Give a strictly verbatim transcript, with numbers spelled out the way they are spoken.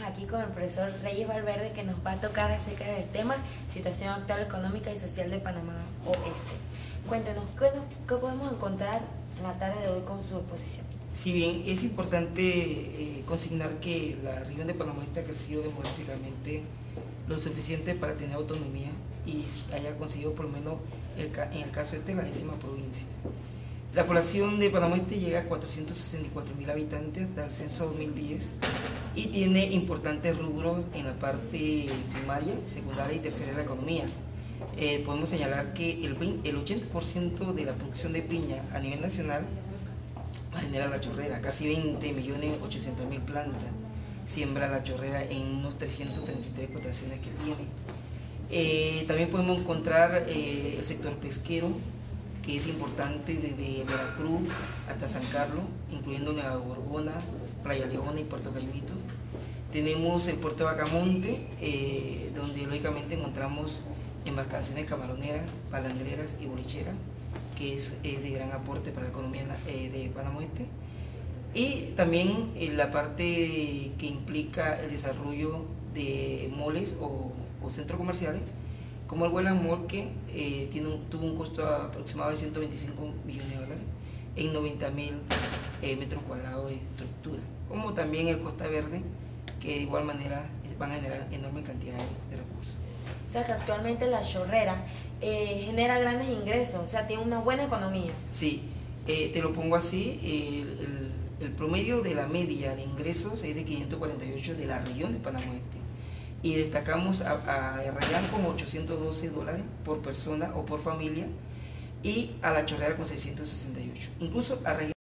aquí con el profesor Reyes Valverde, que nos va a tocar acerca del tema situación actual económica y social de Panamá Oeste. Cuéntenos, ¿qué, qué podemos encontrar en la tarde de hoy con su exposición? Si bien es importante eh, consignar que la región de Panamá Oeste ha crecido demográficamente lo suficiente para tener autonomía y haya conseguido por lo menos el, en el caso este la décima provincia. La población de Panamá Oeste llega a cuatrocientos sesenta y cuatro mil habitantes del censo dos mil diez y tiene importantes rubros en la parte primaria, secundaria y tercera de la economía. Eh, podemos señalar que el, veinte, el ochenta por ciento de la producción de piña a nivel nacional la genera La Chorrera, casi veinte millones ochocientas mil plantas siembra La Chorrera en unos trescientas treinta y tres explotaciones que tiene. Eh, también podemos encontrar eh, el sector pesquero, que es importante desde Veracruz hasta San Carlos, incluyendo Nueva Gorgona, Playa Leona y Puerto Caimito. Tenemos el puerto de Bacamonte, eh, donde lógicamente encontramos embarcaciones camaroneras, palangreras y bolicheras, que es eh, de gran aporte para la economía eh, de Panamá Oeste. Y también en la parte que implica el desarrollo de moles o, o centros comerciales, como el Wetland Mall, que eh, tiene un, tuvo un costo aproximado de ciento veinticinco millones de dólares en noventa mil eh, metros cuadrados de estructura, como también el Costa Verde, que de igual manera van a generar enormes cantidades de recursos. O sea que actualmente La Chorrera eh, genera grandes ingresos, o sea, tiene una buena economía. Sí, eh, te lo pongo así, el, el, el promedio de la media de ingresos es de quinientos cuarenta y ocho de la región de Panamá Oeste. Y destacamos a, a Arrayán con ochocientos doce dólares por persona o por familia y a La Chorrera con seiscientos sesenta y ocho. Incluso Arrayán